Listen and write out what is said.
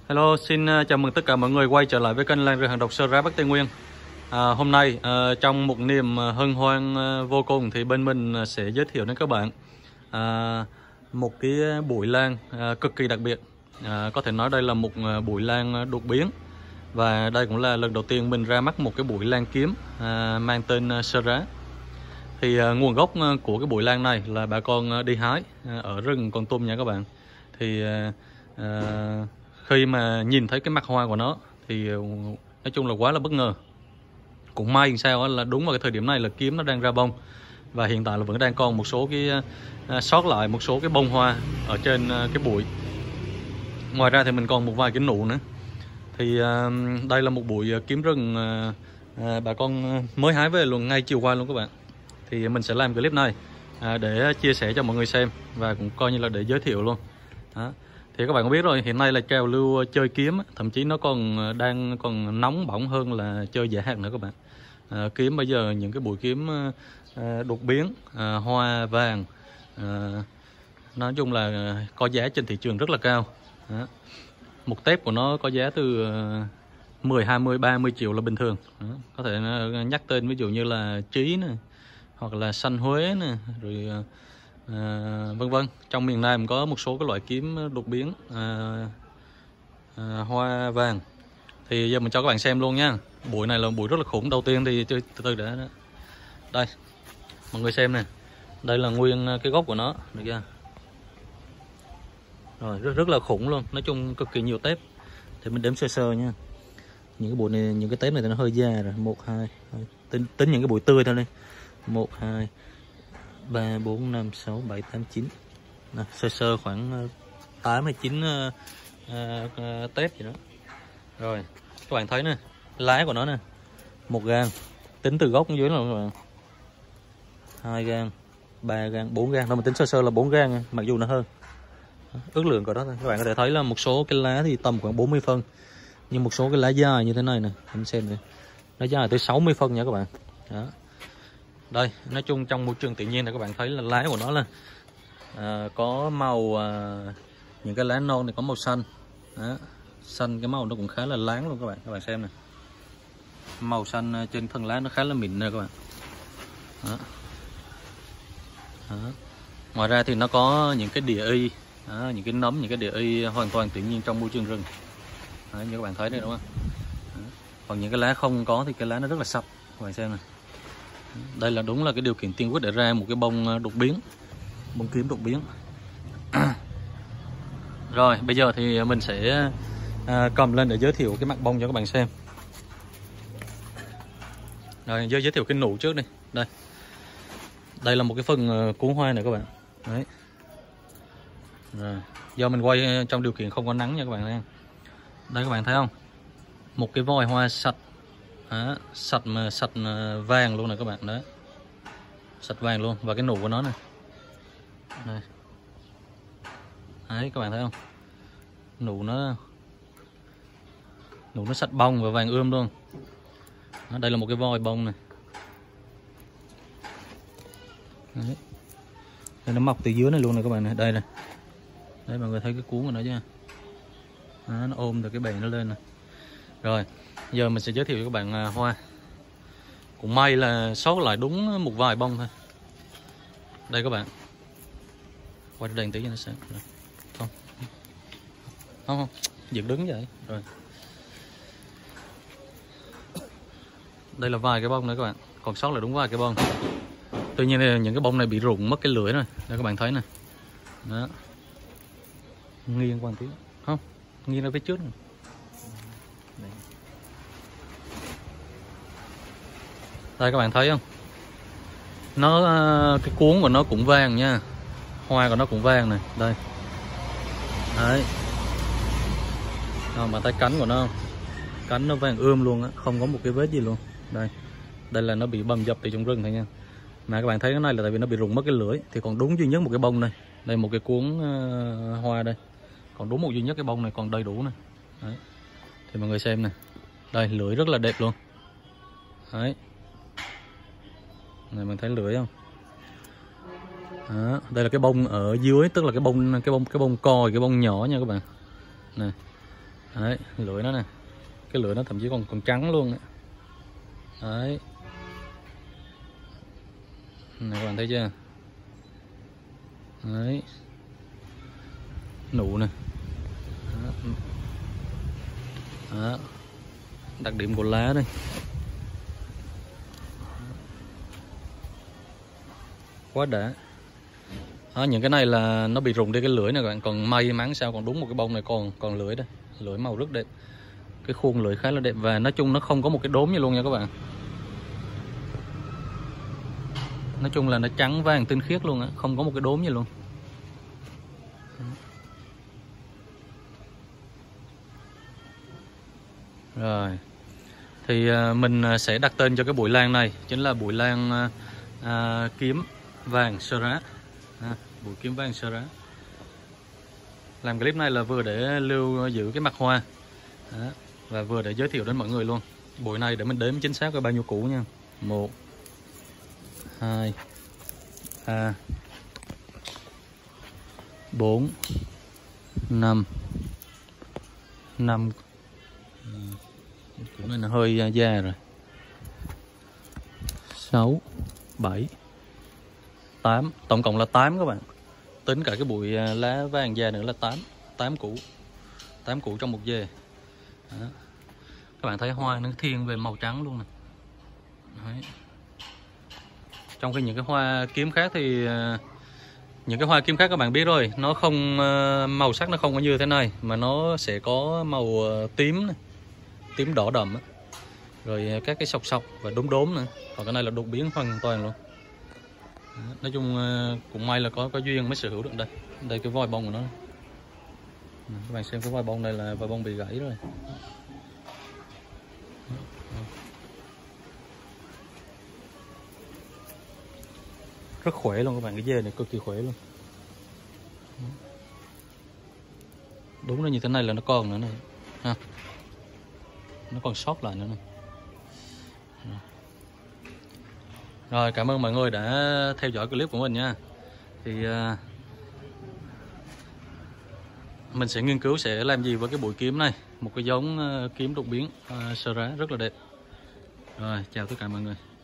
Hello, xin chào mừng tất cả mọi người quay trở lại với kênh Lan Rừng Hàng Độc Sơn Ra Bắc Tây Nguyên. Hôm nay trong một niềm hân hoan vô cùng thì bên mình sẽ giới thiệu đến các bạn một cái bụi lan cực kỳ đặc biệt. Có thể nói đây là một bụi lan đột biến, và đây cũng là lần đầu tiên mình ra mắt một cái bụi lan kiếm mang tên Sơn Rá. Thì nguồn gốc của cái bụi lan này là bà con đi hái ở rừng Kon Tum nha các bạn. Thì khi mà nhìn thấy cái mặt hoa của nó thì nói chung là quá là bất ngờ. Cũng may làm sao là đúng vào cái thời điểm này là kiếm nó đang ra bông, và hiện tại là vẫn đang còn một số cái sót lại một số cái bông hoa ở trên cái bụi. Ngoài ra thì mình còn một vài cái nụ nữa. Thì đây là một bụi kiếm rừng bà con mới hái về luôn ngay chiều qua luôn các bạn. Thì mình sẽ làm clip này để chia sẻ cho mọi người xem, và cũng coi như là để giới thiệu luôn. Đó. Thì các bạn có biết rồi, hiện nay là trào lưu chơi kiếm, thậm chí nó còn nóng bỏng hơn là chơi giả hạt nữa các bạn. Kiếm bây giờ những cái bụi kiếm đột biến, hoa vàng, nói chung là có giá trên thị trường rất là cao. Đó. Một tép của nó có giá từ 10, 20, 30 triệu là bình thường. Đó. Có thể nhắc tên ví dụ như là Trí này, hoặc là xanh Huế nè, rồi vân vân. Trong miền Nam có một số cái loại kiếm đột biến hoa vàng. Thì giờ mình cho các bạn xem luôn nha. Bụi này là bụi rất là khủng. Đầu tiên thì từ từ đã đây mọi người xem nè, đây là nguyên cái gốc của nó, được chưa? Rồi rất là khủng luôn, nói chung cực kỳ nhiều tép. Thì mình đếm sơ sơ nha. Những cái bụi này, những cái tép này thì nó hơi già rồi. 1, 2, tính những cái bụi tươi thôi đi. 1, 2, 3, 4, 5, 6, 7, 8, 9. Sơ sơ khoảng 8 hay 9 tép gì đó. Rồi các bạn thấy nè, lá của nó nè, 1 gang, tính từ gốc dưới là 2 gang, 3 gang, 4 gang. Đó, mình tính sơ sơ là 4 gang, mặc dù nó hơn. Ước lượng của đó thôi. Các bạn có thể thấy là một số cái lá thì tầm khoảng 40 phân, nhưng một số cái lá dài như thế này nè, mình xem này, nó dài tới 60 phân nha các bạn. Đó. Đây, nói chung trong môi trường tự nhiên này các bạn thấy là lá của nó là có màu, những cái lá non này có màu xanh. Đó. Xanh, cái màu nó cũng khá là láng luôn các bạn xem nè, màu xanh trên thân lá nó khá là mịn nè các bạn. Đó. Đó. Ngoài ra thì nó có những cái địa y, những cái nấm, những cái địa y hoàn toàn tự nhiên trong môi trường rừng. Đó, như các bạn thấy đây đúng không? Đó. Còn những cái lá không có thì cái lá nó rất là sạch, các bạn xem nè. Đây là đúng là cái điều kiện tiên quyết để ra một cái bông đột biến, bông kiếm đột biến. Rồi bây giờ thì mình sẽ cầm lên để giới thiệu cái mặt bông cho các bạn xem. Rồi giới thiệu cái nụ trước đi. Đây là một cái phần cuốn hoa này các bạn. Đấy. Rồi. Do mình quay trong điều kiện không có nắng nha các bạn thấy. Đây các bạn thấy không? Một cái vòi hoa sạch. Đó, sạch vàng luôn nè các bạn. Đấy. Sạch vàng luôn, và cái nụ của nó này. Đây. Đấy các bạn thấy không? Nụ nó sạch bông và vàng ươm luôn. Đó, đây là một cái vòi bông này. Đấy. Đây, nó mọc từ dưới này luôn này các bạn này. Đây này. Đấy mọi người thấy cái cuốn của nó chưa? Đó, nó ôm được cái bầy nó lên này. Rồi giờ mình sẽ giới thiệu cho các bạn hoa. Cũng may là sót lại đúng một vài bông thôi. Đây các bạn, quay đèn tí cho nó sáng. Không dựng đứng vậy. Rồi đây là vài cái bông nữa các bạn, còn sót lại đúng vài cái bông. Tuy nhiên những cái bông này bị rụng mất cái lưỡi rồi. Đây các bạn thấy nè. Đó, nghiêng qua một tí, không nghiêng ra phía trước này. Đây các bạn thấy không, nó cái cuốn của nó cũng vàng nha, hoa của nó cũng vàng này. Đây đấy, mà thấy cánh của nó, cánh nó vàng ươm luôn á, không có một cái vết gì luôn. Đây là nó bị bầm dập từ trong rừng thôi nha. Mà các bạn thấy cái này là tại vì nó bị rụng mất cái lưỡi, thì còn đúng duy nhất một cái bông này. Đây một cái cuốn hoa đây, còn đúng một duy nhất cái bông này còn đầy đủ này. Đấy. Thì mọi người xem nè, đây lưỡi rất là đẹp luôn. Đấy, này mình thấy lưỡi không? Đó, đây là cái bông ở dưới, tức là cái bông còi, cái bông nhỏ nha các bạn. Này. Đấy, lưỡi nó nè, cái lưỡi nó thậm chí còn trắng luôn đấy. Đấy, này các bạn thấy chưa? Đấy, nụ nè. Đó. Đó. Đặc điểm của lá đây. Quá đã. Đó, những cái này là nó bị rụng đi cái lưỡi này các bạn, còn may mắn sao còn đúng một cái bông này còn lưỡi đây, lưỡi màu rất đẹp, cái khuôn lưỡi khá là đẹp và nói chung nó không có một cái đốm gì luôn nha các bạn. Nói chung là nó trắng vàng tinh khiết luôn á, không có một cái đốm gì luôn. Rồi thì mình sẽ đặt tên cho cái bụi lan này chính là bụi lan kiếm vàng Syrah. Bụi kiếm vàng Syrah. Làm clip này là vừa để lưu giữ cái mặt hoa. Đó. Và vừa để giới thiệu đến mọi người luôn. Bụi này để mình đếm chính xác coi bao nhiêu củ nha. 1 2 3 4 5 5. Củ này nó hơi già rồi. 6 7 8, tổng cộng là 8 các bạn. Tính cả cái bụi lá vàng già nữa là 8 củ. 8 củ trong một dề. Đó. Các bạn thấy hoa nó thiên về màu trắng luôn nè. Đấy. Trong khi những cái hoa kiếm khác thì những cái hoa kiếm khác các bạn biết rồi, nó không màu sắc nó không có như thế này mà nó sẽ có màu tím này, tím đỏ đậm ấy. Rồi các cái sọc và đốm đốm nữa. Còn cái này là đột biến hoàn toàn luôn. Đó. Nói chung cũng may là có duyên mới sở hữu được đây. Đây cái voi bông của nó. Các bạn xem cái voi bông này là voi bông bị gãy rồi. Rất khỏe luôn các bạn, cái dê này cực kỳ khỏe luôn. Đúng là như thế này là nó còn nữa này ha. Nó còn sót lại nữa này. Rồi, cảm ơn mọi người đã theo dõi clip của mình nha. Thì mình sẽ nghiên cứu sẽ làm gì với cái bụi kiếm này. Một cái giống kiếm đột biến Syrah rất là đẹp. Rồi, chào tất cả mọi người.